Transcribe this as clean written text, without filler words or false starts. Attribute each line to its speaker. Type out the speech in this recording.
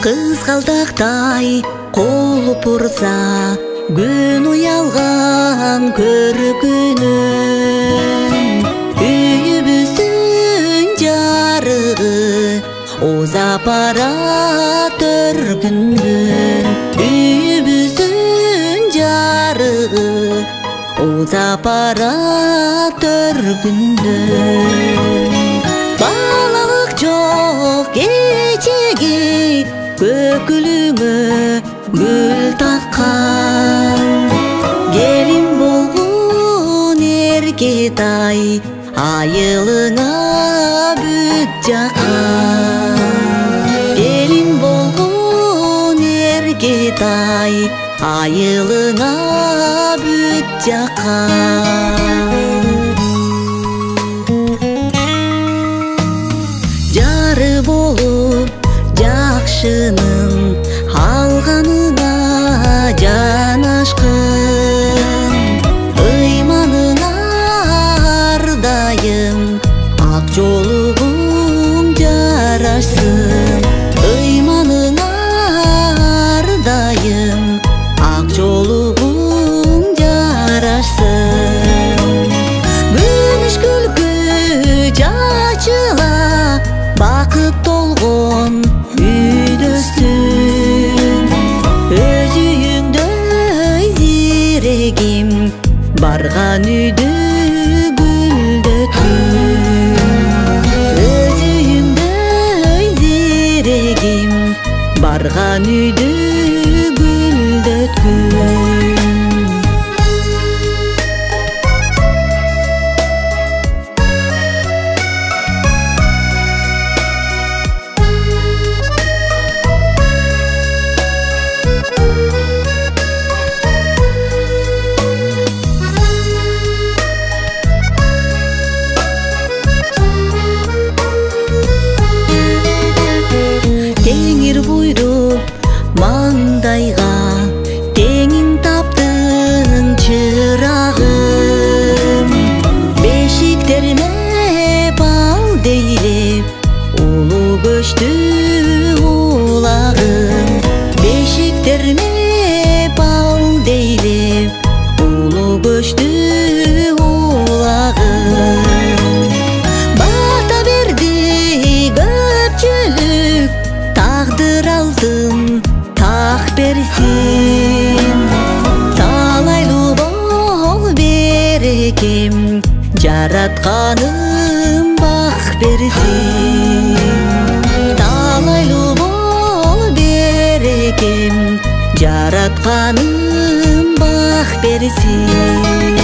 Speaker 1: Кызгалтактай колуп урса, күн уялган көргөнүм. Үйүбүздүн жарыгы узап бара төргүндөн. Үйүбүздүн жарыгы узап бара төргүндөн. Балалык жок кечеги көкүлүңө гүл таккан. Келин болгон эркетай айылыңа бүт жаккан. Келин болгон эркетай айылыңа бүт жаккан. Жары болуп жакшынын алганына жанашкын. Ыйманыңа ардайым ак жолугуң жарашсын. Ыйманыңа ардайым ак жолугуң жарашсын. Күмүш күлкү чачыла бакыт толгон үйдөстүн. Өз үйүңдөй зирегим барган үйдү гүлдөткүн. Өз үйүңдөй зирегим барган үйдү гүлдөткүн. Теңир буйруп маңдайга теңин таптың чырагым. Бешиктериме бал дейлеп улуу көчтү улагым. Бешиктериме бал дейлеп улуу көчтү улагым. Бата берди көпчүлүк, тагдыр алдым так берсин. Талайлуу бол берекем, жаратканым бак берсин. Талайлуу бол берекем, жаратканым бак берсин.